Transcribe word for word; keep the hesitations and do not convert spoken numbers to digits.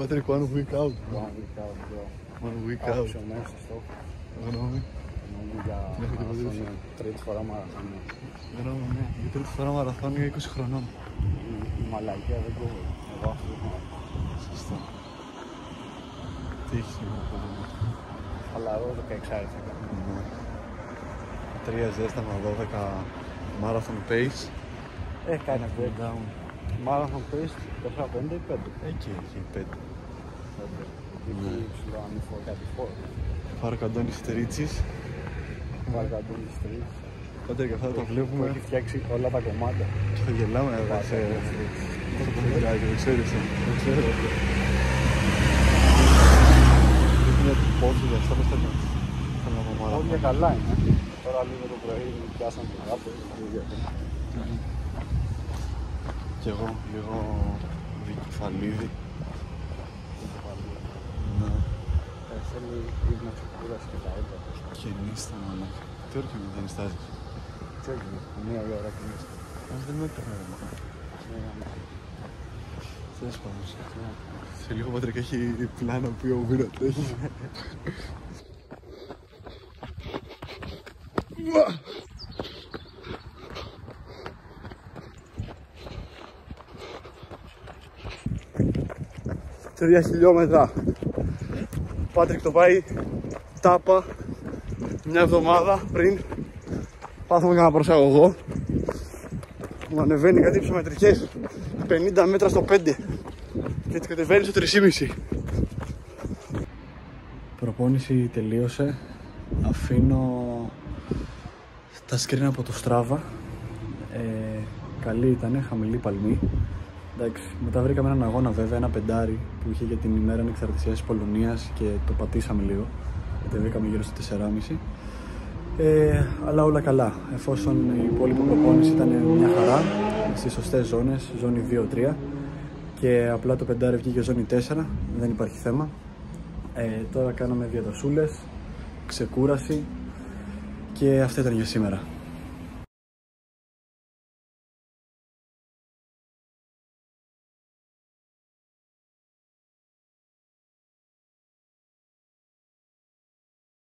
Patrick, one week out. One week out, bro. One week out. Άξιο μέσα στο. Γνώμη. Γνώμη για μαραθώνιο. Τρίτη φορά μαραθώνιο. Γνώμη, ναι. Για τρίτη φορά μαραθώνιο είκοσι χρονών. Η μαλακία δεν κόβει. Εγώ αυτό έχω. Σωστό. Τι έχεις σήμερα από εδώ? Χαλαρό δεκαεξάρι θα κάνω. Τρία ζέσταμα, δώδεκα marathon pace. Έχει κάνει αυτό. Down. Marathon pace τέσσερα πέντε ή πέντε. Εκεί, εκεί, πέντε. Εκεί ψηλό ανήφω κάτι φόρο. Φαρκαντώνης Τρίτσης. Βαργαντώνης τρεις. Πάτε και αυτά τα Που βλέπουμε έχει φτιάξει όλα τα κομμάτια. και θα γελάμε εδώ σε... Πώς το βιντεάκι, δεν ξέρεις. Δεν ξέρω. Πρέπει να την πόση για αυτά, πώς θα κάνω. Θέλω να πω μάρα. Όλα καλά είναι. Τώρα λίγο το πρωί πιάσαν την αγάπη. Κι εγώ λίγο δικυφαλίδι. Ναι. Θέλει ύπνο ξεκούραση και τα έντρα. Και νύστα μάνα. Τι ώρα και με δεν νυστάζεις? Τι έγινε, μία ώρα και νύστα. Όχι, δεν με έπαιρνε ρε μάνα. Θες πάνω. Σε λίγο Πατρικά έχει πλάνα που ο Βίρα τρέχει. Τρία χιλιόμετρα. Πάτρικ το πάει τάπα μια εβδομάδα πριν. Πάθαμε κανένα προσαγωγό. Μου ανεβαίνει κάτι υψομετρικές πενήντα μέτρα στο πέντε και έτσι κατεβαίνει στο τρία κόμμα πέντε. Προπόνηση τελείωσε. Αφήνω τα screen από το Strava. ε, Καλή ήτανε, χαμηλή παλμή. Εντάξει, μετά βρήκαμε έναν αγώνα βέβαια, ένα πεντάρι που είχε για την ημέρα ανεξαρτησίας της Πολωνίας και το πατήσαμε λίγο. Κατεβήκαμε γύρω στο τέσσερα κόμμα πέντε. Ε, αλλά όλα καλά, εφόσον η υπόλοιπη προπόνηση ήταν μια χαρά στις σωστές ζώνες, ζώνη δύο τρία, και απλά το πεντάρι βγήκε ζώνη τέσσερα, δεν υπάρχει θέμα. Ε, τώρα κάναμε διατασούλες, ξεκούραση και αυτά ήταν για σήμερα.